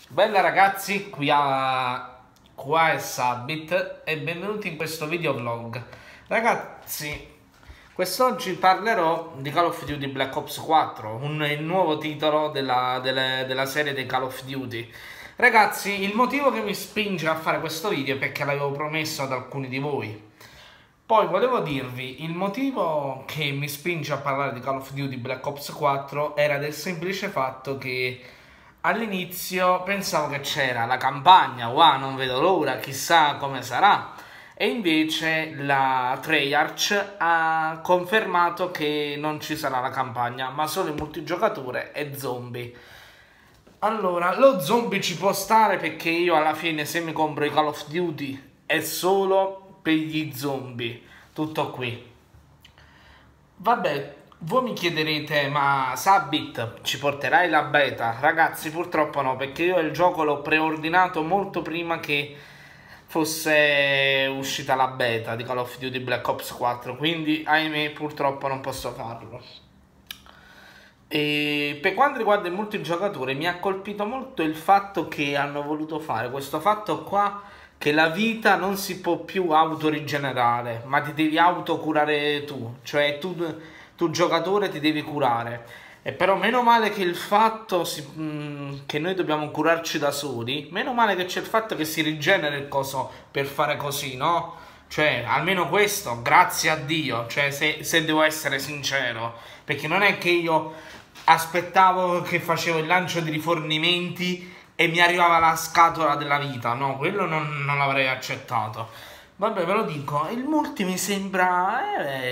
Bella ragazzi, qua è Sabit e benvenuti in questo videovlog. Ragazzi, quest'oggi parlerò di Call of Duty Black Ops 4, il nuovo titolo della serie dei Call of Duty. Ragazzi, il motivo che mi spinge a fare questo video è perché l'avevo promesso ad alcuni di voi. Poi volevo dirvi, il motivo che mi spinge a parlare di Call of Duty Black Ops 4 era del semplice fatto che all'inizio pensavo che c'era la campagna, wow, non vedo l'ora, chissà come sarà. E invece la Treyarch ha confermato che non ci sarà la campagna, ma solo il multigiocatore e zombie. Allora, lo zombie ci può stare perché io alla fine se mi compro i Call of Duty è solo per gli zombie. Tutto qui. Vabbè, voi mi chiederete, ma Sabit ci porterai la beta? Ragazzi, purtroppo no, perché io il gioco l'ho preordinato molto prima che fosse uscita la beta di Call of Duty Black Ops 4, quindi ahimè purtroppo non posso farlo. E per quanto riguarda il multigiocatore mi ha colpito molto il fatto che hanno voluto fare questo fatto qua, che la vita non si può più autorigenerare, ma ti devi autocurare tu, cioè tu giocatore ti devi curare. E però meno male che il fatto che noi dobbiamo curarci da soli, meno male che c'è il fatto che si rigenera il coso per fare così, no? Cioè, almeno questo, grazie a Dio, cioè se devo essere sincero, perché non è che io aspettavo che facevo il lancio di rifornimenti e mi arrivava la scatola della vita, no, quello non l'avrei accettato. Vabbè, ve lo dico, il multi mi sembra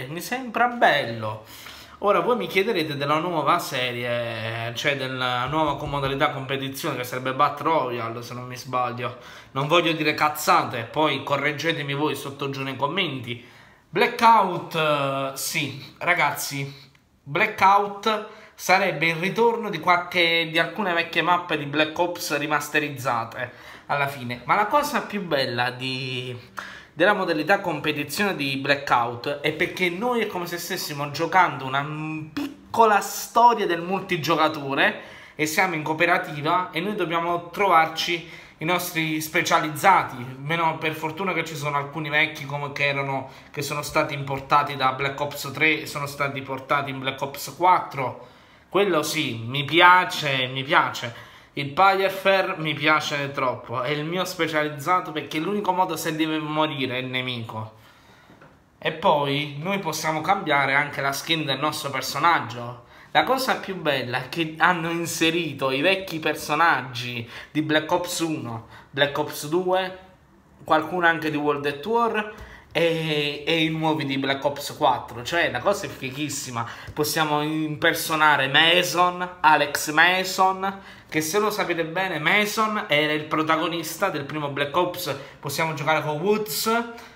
bello. Ora voi mi chiederete della nuova serie, cioè della nuova modalità competizione che sarebbe Battle Royale, se non mi sbaglio. Non voglio dire cazzate, poi correggetemi voi sotto giù nei commenti. Blackout, sì, ragazzi, Blackout sarebbe il ritorno di alcune vecchie mappe di Black Ops rimasterizzate alla fine. Ma la cosa più bella della modalità competizione di Blackout è perché noi è come se stessimo giocando una piccola storia del multigiocatore e siamo in cooperativa e noi dobbiamo trovarci i nostri specializzati. Meno per fortuna che ci sono alcuni vecchi che sono stati importati da Black Ops 3 e sono stati portati in Black Ops 4. Quello sì, mi piace. Il Pyrefair mi piace troppo, è il mio specializzato perché l'unico modo se deve morire è il nemico. E poi noi possiamo cambiare anche la skin del nostro personaggio. La cosa più bella è che hanno inserito i vecchi personaggi di Black Ops 1, Black Ops 2, qualcuno anche di World at War e i nuovi di Black Ops 4. Cioè la cosa è fighissima. Possiamo impersonare Alex Mason, che se lo sapete bene Mason era il protagonista del primo Black Ops. Possiamo giocare con Woods,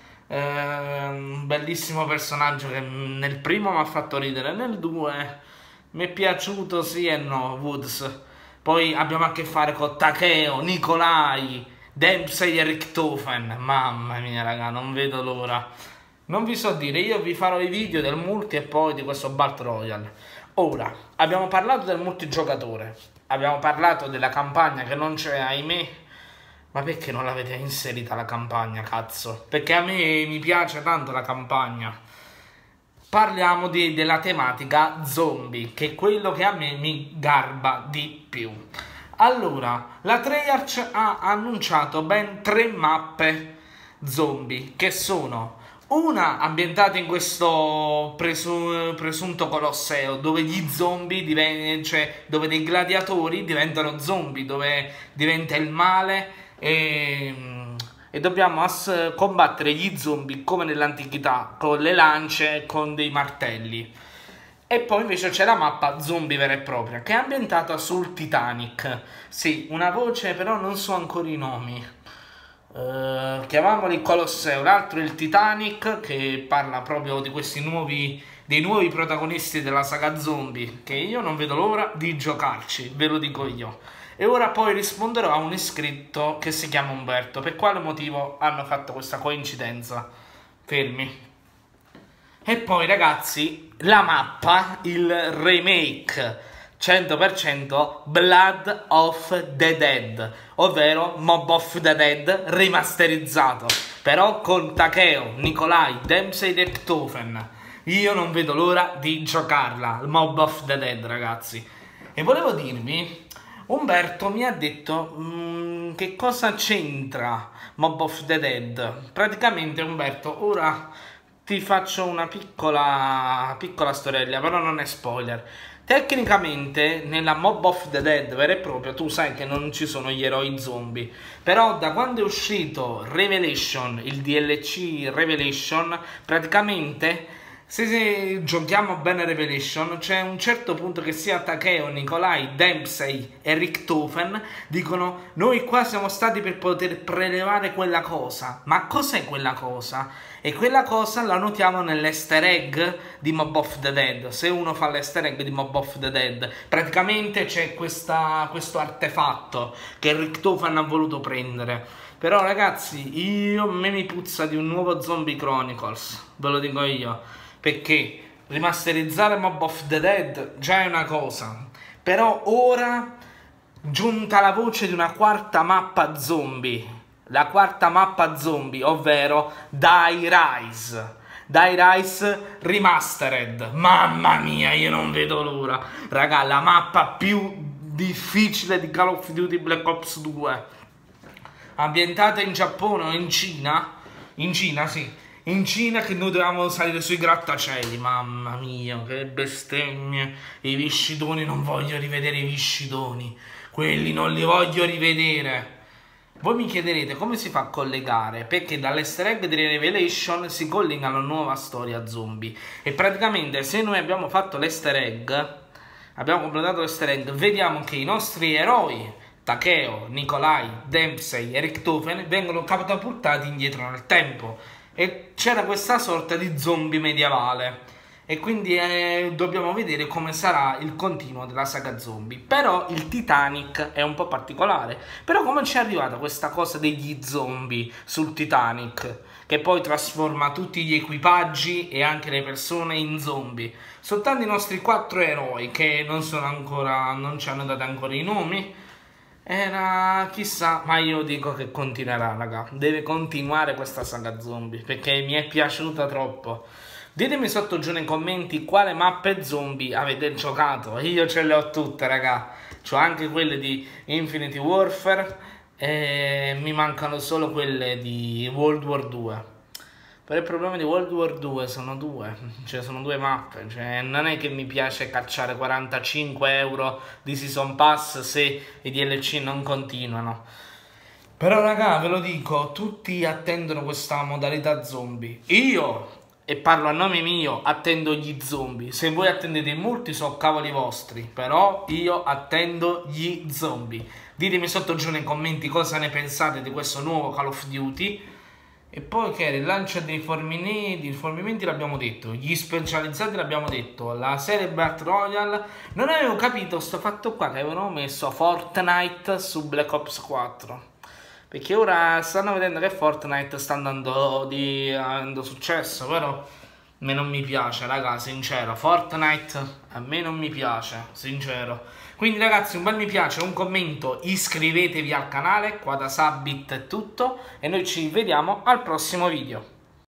un bellissimo personaggio che nel primo mi ha fatto ridere, nel 2 mi è piaciuto sì e no Woods. Poi abbiamo a che fare con Takeo, Nikolai, Dempsey e Richtofen. Mamma mia raga, non vedo l'ora. Non vi so dire, io vi farò i video del multi e poi di questo Battle Royale. Ora, abbiamo parlato del multigiocatore, abbiamo parlato della campagna che non c'è, ahimè. Ma perché non l'avete inserita la campagna, cazzo? Perché a me mi piace tanto la campagna. Parliamo della tematica zombie, che è quello che a me mi garba di più. Allora, la Treyarch ha annunciato ben 3 mappe zombie, che sono una ambientata in questo presunto Colosseo, dove gli zombie, cioè dove dei gladiatori diventano zombie, dove diventa il male e dobbiamo combattere gli zombie come nell'antichità, con le lance e con dei martelli. E poi invece c'è la mappa zombie vera e propria, che è ambientata sul Titanic. Sì, una voce, però non so ancora i nomi. Chiamiamoli Colosseo, l'altro è il Titanic, che parla proprio di dei nuovi protagonisti della saga zombie, che io non vedo l'ora di giocarci, ve lo dico io. E ora poi risponderò a un iscritto che si chiama Umberto. Per quale motivo hanno fatto questa coincidenza? Fermi. E poi ragazzi, la mappa, il remake 100% Blood of the Dead, ovvero Mob of the Dead remasterizzato, però con Takeo, Nikolai, Dempsey e Richtofen. Io non vedo l'ora di giocarla, Mob of the Dead, ragazzi. E volevo dirvi, Umberto mi ha detto che cosa c'entra Mob of the Dead. Praticamente, Umberto, ora ti faccio una piccola storiella, però non è spoiler. Tecnicamente nella Mob of the Dead vera e propria tu sai che non ci sono gli eroi zombie, però da quando è uscito Revelation, il DLC Revelation, praticamente se giochiamo bene Revelation c'è un certo punto che sia Takeo, Nikolai, Dempsey e Richtofen dicono: noi qua siamo stati per poter prelevare quella cosa. Ma cos'è quella cosa? E quella cosa la notiamo nell'easter egg di Mob of the Dead. Se uno fa l'easter egg di Mob of the Dead, praticamente c'è questo artefatto che Richtofen ha voluto prendere. Però ragazzi, a me mi puzza di un nuovo Zombie Chronicles, ve lo dico io. Perché rimasterizzare Mob of the Dead già è una cosa, però ora giunta la voce di una quarta mappa zombie, la quarta mappa zombie, ovvero Die Rise. Die Rise Remastered. Mamma mia, io non vedo l'ora. Raga, la mappa più difficile di Call of Duty Black Ops 2. Ambientata in Giappone o in Cina? In Cina, sì. In Cina, che noi dovevamo salire sui grattacieli. Mamma mia, che bestemmie. I viscidoni, non voglio rivedere i viscidoni. Quelli non li voglio rivedere. Voi mi chiederete come si fa a collegare, perché dall'easter egg di Revelation si collega alla nuova storia zombie. E praticamente se noi abbiamo fatto l'easter egg, abbiamo completato l'easter egg, vediamo che i nostri eroi Takeo, Nikolai, Dempsey e Richtofen vengono catapultati indietro nel tempo. E c'era questa sorta di zombie medievale. E quindi dobbiamo vedere come sarà il continuo della saga zombie. Però il Titanic è un po' particolare. Però come ci è arrivata questa cosa degli zombie sul Titanic, che poi trasforma tutti gli equipaggi e anche le persone in zombie? Soltanto i nostri 4 eroi, che non ci hanno dato ancora i nomi. Era chissà, ma io dico che continuerà, raga. Deve continuare questa saga zombie, perché mi è piaciuta troppo. Ditemi sotto giù nei commenti quale mappe zombie avete giocato. Io ce le ho tutte, raga. C'ho anche quelle di Infinity Warfare e mi mancano solo quelle di World War 2. Però il problema di World War 2 sono due, cioè sono due mappe, cioè non è che mi piace cacciare 45 euro di Season Pass se i DLC non continuano. Però raga, ve lo dico, tutti attendono questa modalità zombie. Io, e parlo a nome mio, attendo gli zombie. Se voi attendete i multi sono cavoli vostri, però io attendo gli zombie. Ditemi sotto giù nei commenti cosa ne pensate di questo nuovo Call of Duty. E poi che il lancio dei rifornimenti l'abbiamo detto, gli specializzati l'abbiamo detto, la serie Battle Royale. Non avevo capito sto fatto qua che avevano messo Fortnite su Black Ops 4. Perché ora stanno vedendo che Fortnite sta avendo successo, però a me non mi piace, raga, sincero. Fortnite a me non mi piace, sincero. Quindi ragazzi, un bel mi piace, un commento, iscrivetevi al canale, qua da Sabit è tutto e noi ci vediamo al prossimo video.